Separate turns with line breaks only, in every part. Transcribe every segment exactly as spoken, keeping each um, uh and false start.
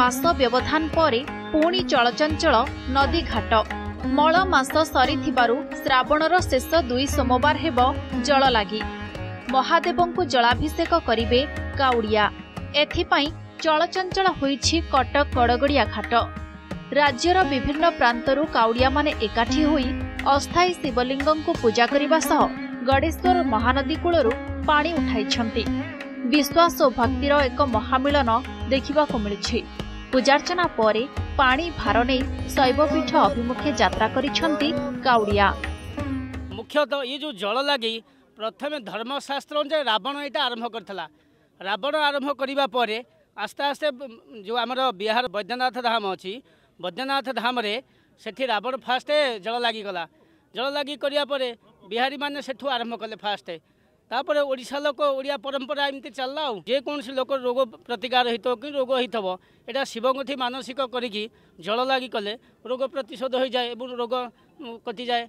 मास व्यवधान पर पुणी चलचंचल नदी घाट मल मास सरीथिबारु श्रावणर शेष दुई सोमवार हेब जल लागी महादेवंकु जलाभिषेक करिवे काउड़िया। एथिपाई चलचंचल होईछि कटक गड़गड़िया घाट। राज्यर विभिन्न प्रांतरु काउड़िया माने एकाठी होई अस्थायी शिवलिंगंकु पूजा करिबा सह गड़ेश्वर महानदी कूलरू पानी उठाइछंती। विश्वास और भक्तिर एक महामिलन देखिबाकु मिलिछि। पूजार्चना परे पानी भार नै शैवपीठ अभिमुखे यात्रा करिछंती काउड़िया।
मुख्यतः ये जो जल लगी प्रथम धर्मशास्त्र अनुसार रावण यहाँ आरंभ करथिला। रावण आरंभ करिबा परे आस्ते आस्ते जो आमर बिहार बैद्यनाथ धाम अच्छी बैद्यनाथ धाम रे सेठी रावण फास्ट जल लगी गला। जल लगी करिया परे बिहारी माने सेठू आरंभ कले फास्ट। तापर ओडिशा लोक ओडिया परंपरा एमती चलला। जे कौन लोक रोग प्रतिकार होतो कि रोग होइथबो एटा शिवगुठी मानसिक करिकी जल लगी कले रोग प्रतिशोध हो जाए एवं रोग कटि जाए।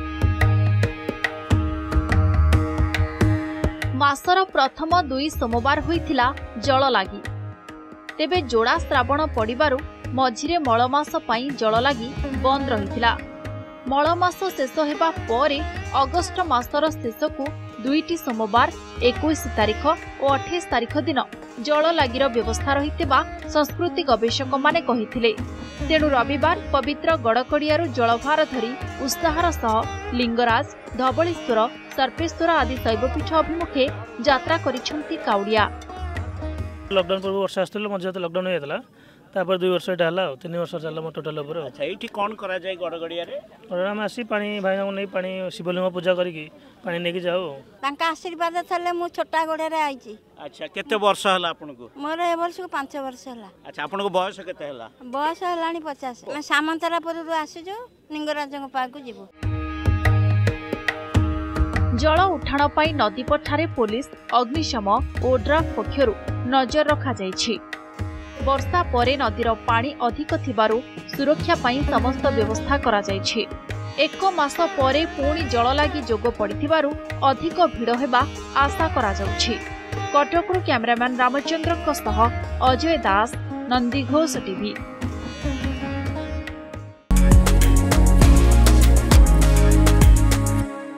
मासर प्रथम दुई सोमवार होइथिला जल लागी। तेबे जोड़ा श्रावण पड़िबारु मझिरे मलमास पई जल लागी बंद रहिथिला। मलमास शेष हेबा परे अगस्ट मासर शेषकु दुईटी सोमवार इक्कीस तारिख और अट्ठाईस तारिख दिन जल लागिर व्यवस्था रहितेबा संस्कृति गवेषक माने कहिथिले। तेणु रविवार पवित्र गड़कड़ियारू जलभार धरी उत्साहर सह लिंगराज धवलेश्वर सर्पेश्वर आदि शैवपीठ अभिमुखे यात्रा करिछंती काउड़िया।
लॉकडाउन पूर्व वर्ष आसथिल मझे तो लॉकडाउन होइतला तापर दुई वर्ष एटा हला तीन वर्ष चलला मो टोटल ऊपर।
अच्छा एठी कोन करा जाय गड़गड़िया रे?
हम आसी पानी भाई नै पानी शिवलिंग पूजा करिकी पानी नेकी जाओ।
तांका आशीर्वाद थले मु छोटा गोड़े रे आइची।
अच्छा केते वर्ष हला आपन को?
मोर ए वर्ष को पाँच वर्ष हला।
अच्छा आपन को बयस केते हला?
बयस हलानी पचास। मैं सामंतरापुर रु आसी जो लिंगराजंग पाकु जीवो।
जल उठाण पाई नदी पठारे पुलिस अग्निशम ओड्राफ पक्षरु नजर रखा जाइछि। वर्षा परे नदीर पानी अधिक थिबारु सुरक्षा पाई समस्त व्यवस्था करा जाइछि। एक मास परे पुणी जल लागी जोग पड़िथिबारु अधिक भिड़ हेबा आशा करा जाउछि। कटकरू कैमरामैन रामचंद्रक सह अजय दास, नंदीघोष टीवी।